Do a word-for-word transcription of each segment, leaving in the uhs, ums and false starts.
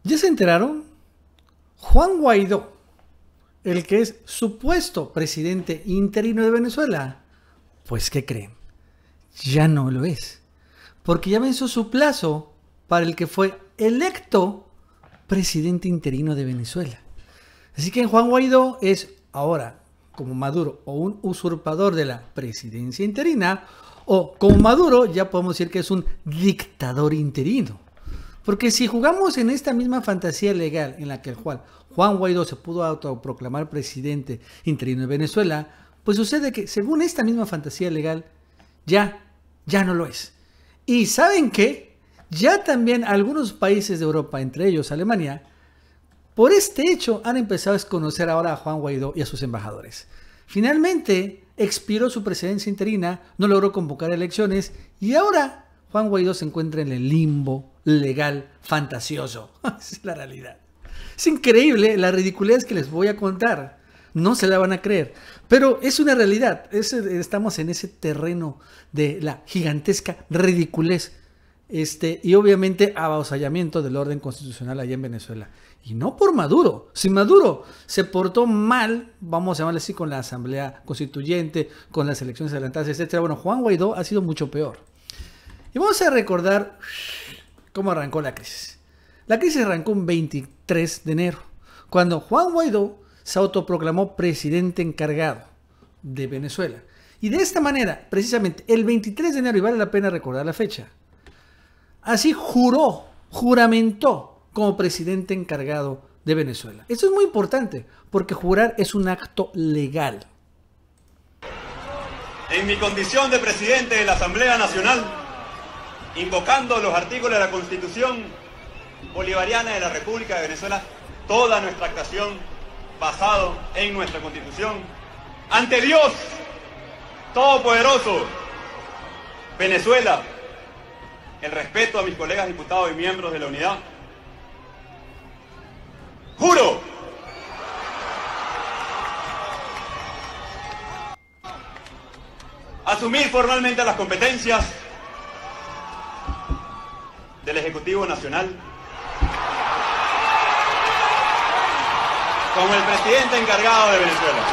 ¿Ya se enteraron? Juan Guaidó, el que es supuesto presidente interino de Venezuela, pues ¿qué creen? Ya no lo es, porque ya venció su plazo para el que fue electo presidente interino de Venezuela. Así que Juan Guaidó es ahora, como Maduro, o un usurpador de la presidencia interina, o como Maduro ya podemos decir que es un dictador interino. Porque si jugamos en esta misma fantasía legal en la que el Juan, Juan Guaidó se pudo autoproclamar presidente interino de Venezuela, pues sucede que según esta misma fantasía legal, ya, ya no lo es. Y ¿saben qué? Ya también algunos países de Europa, entre ellos Alemania, por este hecho han empezado a desconocer ahora a Juan Guaidó y a sus embajadores. Finalmente expiró su presidencia interina, no logró convocar elecciones y ahora Juan Guaidó se encuentra en el limbo legal fantasioso. Esa es la realidad. Es increíble la ridiculez que les voy a contar. No se la van a creer. Pero es una realidad. Es, estamos en ese terreno de la gigantesca ridiculez. Este, y obviamente avasallamiento del orden constitucional allá en Venezuela. Y no por Maduro. Si Maduro se portó mal, vamos a llamarle así, con la Asamblea Constituyente, con las elecciones adelantadas, etcétera. Bueno, Juan Guaidó ha sido mucho peor. Y vamos a recordar cómo arrancó la crisis. La crisis arrancó un veintitrés de enero, cuando Juan Guaidó se autoproclamó presidente encargado de Venezuela. Y de esta manera, precisamente el veintitrés de enero, y vale la pena recordar la fecha, así juró, juramentó como presidente encargado de Venezuela. Esto es muy importante, porque jurar es un acto legal. En mi condición de presidente de la Asamblea Nacional, invocando los artículos de la Constitución Bolivariana de la República de Venezuela, toda nuestra actuación basado en nuestra Constitución, ante Dios Todopoderoso, Venezuela, el respeto a mis colegas diputados y miembros de la unidad, juro asumir formalmente las competencias del Ejecutivo Nacional como el presidente encargado de Venezuela.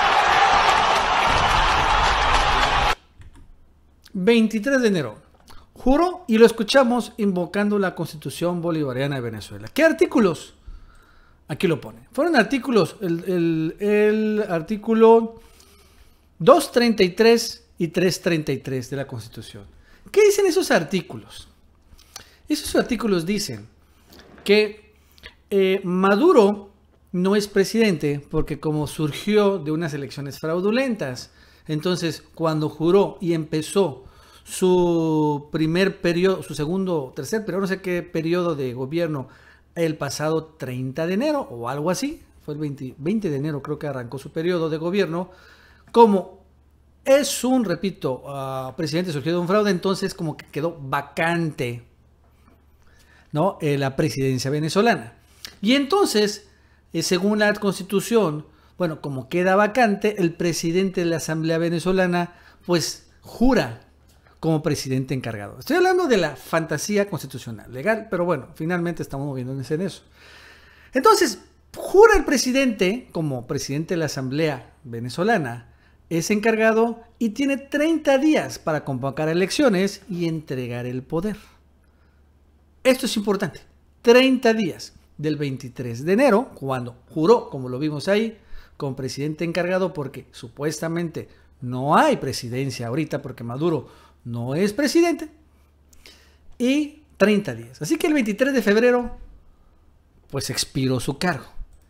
veintitrés de enero. Juró y lo escuchamos invocando la Constitución Bolivariana de Venezuela. ¿Qué artículos? Aquí lo pone. Fueron artículos, el, el, el artículo doscientos treinta y tres y trescientos treinta y tres de la Constitución. ¿Qué dicen esos artículos? Esos artículos dicen que eh, Maduro no es presidente porque como surgió de unas elecciones fraudulentas, entonces cuando juró y empezó su primer periodo, su segundo, tercer periodo, no sé qué periodo de gobierno, el pasado treinta de enero o algo así, fue el veinte, veinte de enero creo que arrancó su periodo de gobierno, como es un, repito, uh, presidente surgido de un fraude, entonces como que quedó vacante, ¿no? Eh, la presidencia venezolana. Y entonces, eh, según la Constitución, bueno, como queda vacante, el presidente de la Asamblea Venezolana, pues jura como presidente encargado. Estoy hablando de la fantasía constitucional, legal, pero bueno, finalmente estamos moviéndonos en eso. Entonces, jura el presidente como presidente de la Asamblea Venezolana, es encargado y tiene treinta días para convocar elecciones y entregar el poder. Esto es importante. treinta días del veintitrés de enero, cuando juró, como lo vimos ahí, como presidente encargado, porque supuestamente no hay presidencia ahorita, porque Maduro no es presidente, y treinta días. Así que el veintitrés de febrero, pues expiró su cargo.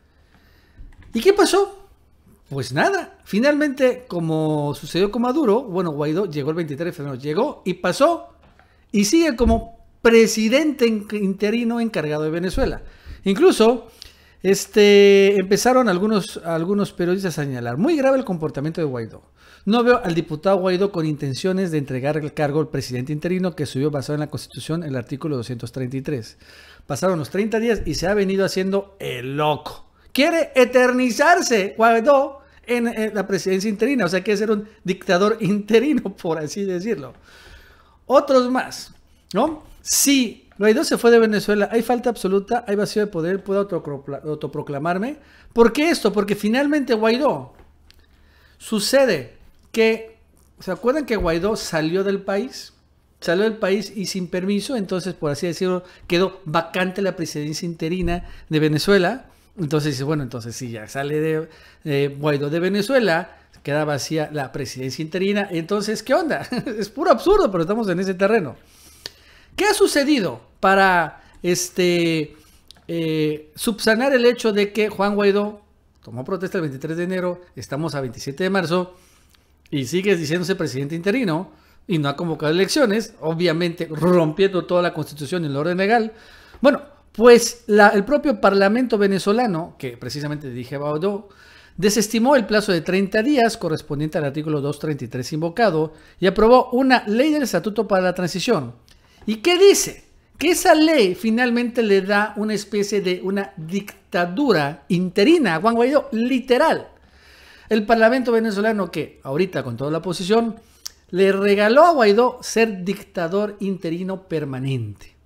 ¿Y qué pasó? Pues nada, finalmente, como sucedió con Maduro, bueno, Guaidó llegó el veintitrés de febrero, llegó y pasó, y sigue como presidente interino encargado de Venezuela. Incluso este, empezaron algunos, algunos periodistas a señalar, muy grave el comportamiento de Guaidó. No veo al diputado Guaidó con intenciones de entregar el cargo al presidente interino que subió basado en la Constitución, el artículo doscientos treinta y tres. Pasaron los treinta días y se ha venido haciendo el loco. Quiere eternizarse Guaidó en, en la presidencia interina, o sea, quiere ser un dictador interino, por así decirlo. Otros más, ¿no? Si Guaidó se fue de Venezuela, hay falta absoluta, hay vacío de poder, puedo autoproclamarme. ¿Por qué esto? Porque finalmente Guaidó, sucede que, ¿se acuerdan que Guaidó salió del país? Salió del país y sin permiso, entonces, por así decirlo, quedó vacante la presidencia interina de Venezuela. Entonces dice, bueno, entonces sí, ya sale de eh, Guaidó de Venezuela, queda vacía la presidencia interina. Entonces, ¿qué onda? Es puro absurdo, pero estamos en ese terreno. ¿Qué ha sucedido para este, eh, subsanar el hecho de que Juan Guaidó tomó protesta el veintitrés de enero, estamos a veintisiete de marzo y sigue diciéndose presidente interino y no ha convocado elecciones, obviamente rompiendo toda la constitución y el orden legal? Bueno, pues la, el propio parlamento venezolano, que precisamente dirige Guaidó, desestimó el plazo de treinta días correspondiente al artículo doscientos treinta y tres invocado y aprobó una ley del estatuto para la transición. ¿Y qué dice? Que esa ley finalmente le da una especie de una dictadura interina a Juan Guaidó, literal. El parlamento venezolano, que ahorita con toda la oposición, le regaló a Guaidó ser dictador interino permanente.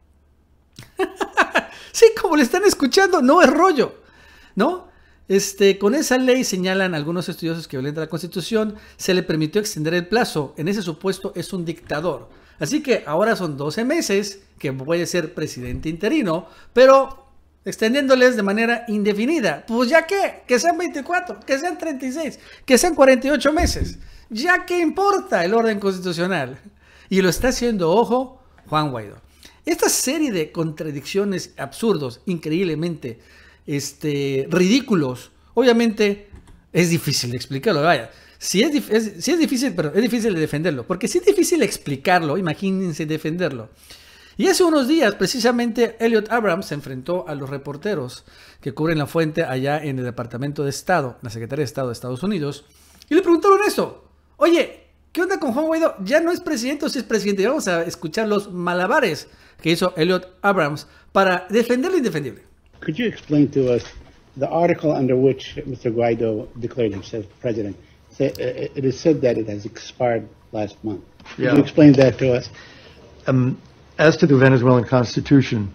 Sí, como le están escuchando, no es rollo, ¿no? Este, con esa ley, señalan algunos estudiosos que violenta la Constitución, se le permitió extender el plazo. En ese supuesto es un dictador. Así que ahora son doce meses que puede ser presidente interino, pero extendiéndoles de manera indefinida. Pues ya que, que sean veinticuatro, que sean treinta y seis, que sean cuarenta y ocho meses. Ya que importa el orden constitucional. Y lo está haciendo, ojo, Juan Guaidó. Esta serie de contradicciones absurdos, increíblemente este, ridículos, obviamente es difícil de explicarlo, vaya. Si es, es, si es difícil, pero es difícil de defenderlo, porque si es difícil explicarlo, imagínense defenderlo. Y hace unos días, precisamente, Elliot Abrams se enfrentó a los reporteros que cubren la fuente allá en el Departamento de Estado, la Secretaría de Estado de Estados Unidos, y le preguntaron esto. Oye, ¿qué onda con Juan Guaidó? ¿Ya no es presidente o si es presidente? Y vamos a escuchar los malabares que hizo Elliot Abrams para defender lo indefendible. Could you explain to us the article under which Mister Guaidó declared himself president? It is said that it has expired last month. Could yeah. you explain that to us? Um, as to the Venezuelan Constitution,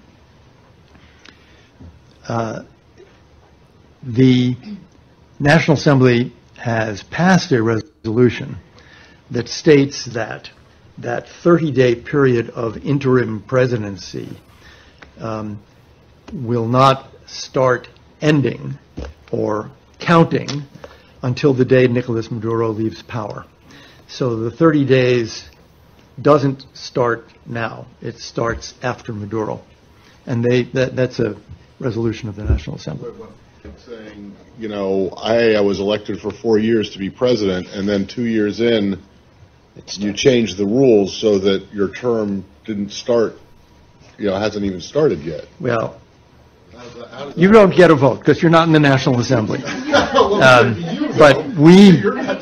uh, the National Assembly has passed a resolution that states that that thirty-day period of interim presidency um, will not start ending or counting until the day Nicolas Maduro leaves power. So the thirty days doesn't start now. It starts after Maduro. And they that, that's a resolution of the National Assembly. It's saying, you know, I, I was elected for four years to be president, and then two years in, you changed the rules so that your term didn't start, you know, hasn't even started yet. Well, you don't get a vote because you're not in the National Assembly. Um, but we...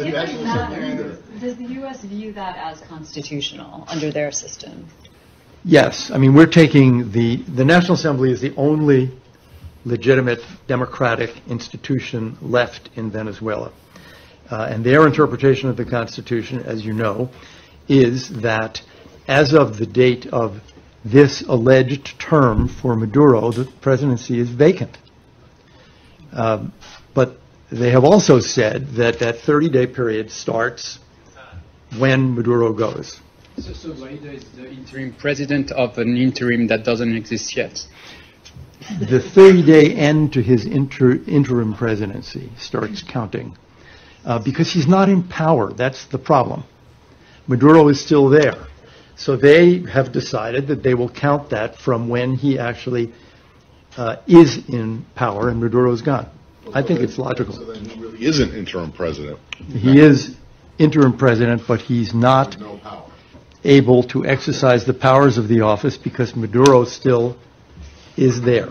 Does the U S view that as constitutional under their system? Yes. I mean, we're taking the... The National Assembly is the only legitimate democratic institution left in Venezuela. Uh, and their interpretation of the Constitution, as you know, is that as of the date of this alleged term for Maduro, the presidency is vacant. Um, but they have also said that that thirty-day period starts when Maduro goes. So, so Guaidó is the interim president of an interim that doesn't exist yet. The thirty-day end to his inter interim presidency starts counting uh, because he's not in power. That's the problem. Maduro is still there. So they have decided that they will count that from when he actually uh, is in power and Maduro is gone. Well, I think then, it's logical. So then he really isn't interim president. He is interim president, but he's not no power. able to exercise the powers of the office because Maduro still is there.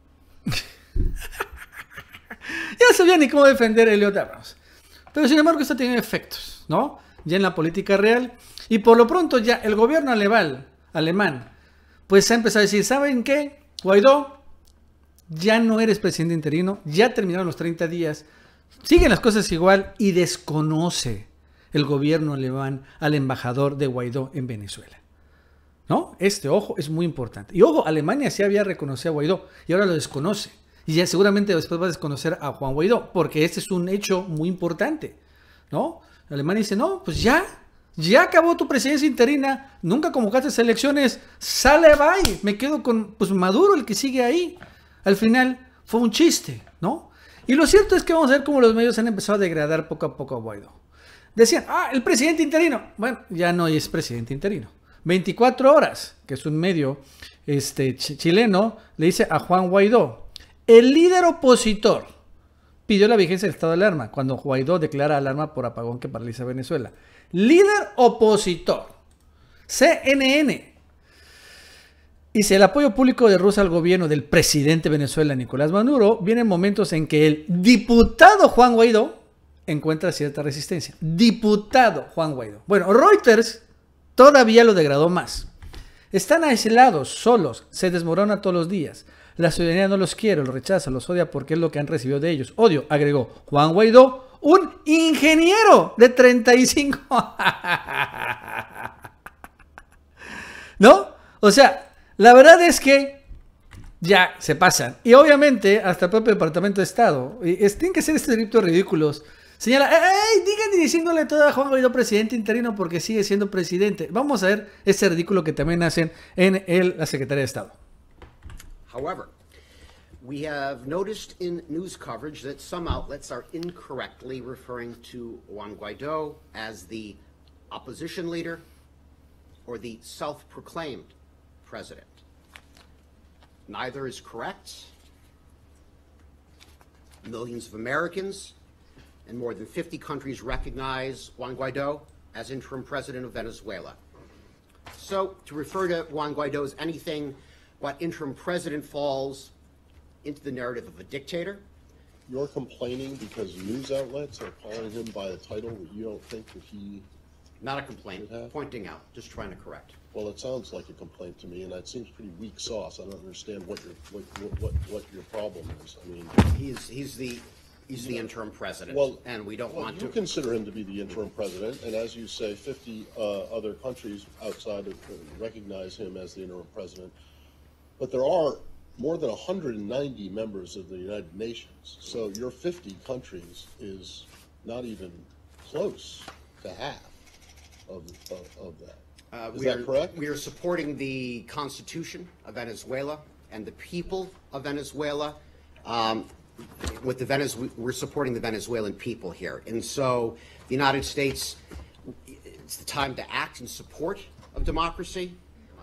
Ya no sabía ni cómo defender a Elliot Abrams. Pero sin embargo esto tiene efectos, ¿no? Ya en la política real. Y por lo pronto ya el gobierno alemán, alemán pues ha empezado a decir, ¿saben qué? Guaidó, ya no eres presidente interino, ya terminaron los treinta días, siguen las cosas igual y desconoce el gobierno alemán al embajador de Guaidó en Venezuela. ¿no? Este, ojo, es muy importante. Y ojo, Alemania sí había reconocido a Guaidó y ahora lo desconoce. Y ya seguramente después va a desconocer a Juan Guaidó, porque este es un hecho muy importante, ¿no? Alemania dice, no, pues ya, ya acabó tu presidencia interina, nunca convocaste elecciones, sale, bye, me quedo con, pues, Maduro, el que sigue ahí. Al final fue un chiste, ¿no? Y lo cierto es que vamos a ver cómo los medios han empezado a degradar poco a poco a Guaidó. Decían, ah, el presidente interino. Bueno, ya no es presidente interino. veinticuatro horas, que es un medio este, ch chileno, le dice a Juan Guaidó, el líder opositor pidió la vigencia del estado de alarma cuando Guaidó declara alarma por apagón que paraliza Venezuela. Líder opositor. C N N. Dice, el apoyo público de Rusia al gobierno del presidente de Venezuela, Nicolás Maduro, viene en momentos en que el diputado Juan Guaidó encuentra cierta resistencia. Diputado Juan Guaidó. Bueno, Reuters todavía lo degradó más. Están aislados, solos, se desmorona todos los días. La ciudadanía no los quiere, los rechaza, los odia porque es lo que han recibido de ellos. Odio, agregó Juan Guaidó, un ingeniero de treinta y cinco. ¿No? O sea, la verdad es que ya se pasan. Y obviamente hasta el propio Departamento de Estado, y es, tienen que ser este tipo de ridículos. Señala, ¡ey! Digan diciéndole todo a Juan Guaidó presidente interino porque sigue siendo presidente. Vamos a ver ese ridículo que también hacen en el, la Secretaría de Estado. However, we have noticed in news coverage that some outlets are incorrectly referring to Juan Guaidó as the opposition leader or the self-proclaimed president. Neither is correct. Millions of Americans and more than fifty countries recognize Juan Guaidó as interim president of Venezuela. So, to refer to Juan Guaidó as anything but interim president falls into the narrative of a dictator. You're complaining because news outlets are calling him by a title that you don't think that he... Not a complaint, pointing out, just trying to correct. Well, it sounds like a complaint to me, and that seems pretty weak sauce. I don't understand what your what what what your problem is. I mean, he's he's the he's the interim president, well, and we don't well, want you to consider him to be the interim president, and as you say, fifty uh, other countries outside of uh, recognize him as the interim president. But there are more than one hundred ninety members of the United Nations, so your fifty countries is not even close to half of of, of that. Uh, is we that are, correct? We are supporting the Constitution of Venezuela and the people of Venezuela. Um, with the Venez we're supporting the Venezuelan people here, and so the United States, it's the time to act in support of democracy.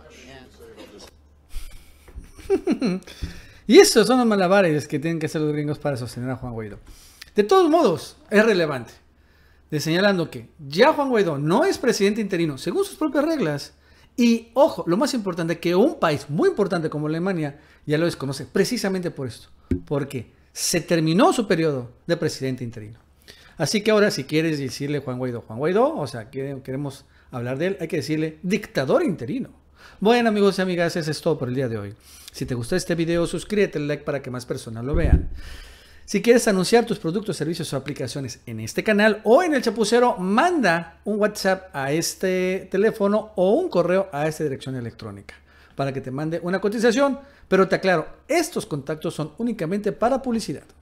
Y esos son los malabares que tienen que hacer los gringos para sostener a Juan Guaidó. De todos modos, es relevante, de señalando que ya Juan Guaidó no es presidente interino según sus propias reglas. Y ojo, lo más importante, que un país muy importante como Alemania ya lo desconoce precisamente por esto, porque se terminó su periodo de presidente interino. Así que ahora, si quieres decirle Juan Guaidó, Juan Guaidó, o sea, queremos hablar de él, hay que decirle dictador interino. Bueno, amigos y amigas, eso es todo por el día de hoy. Si te gustó este video, suscríbete, like para que más personas lo vean. Si quieres anunciar tus productos, servicios o aplicaciones en este canal o en el Chapucero, manda un WhatsApp a este teléfono o un correo a esta dirección electrónica para que te mande una cotización. Pero te aclaro, estos contactos son únicamente para publicidad.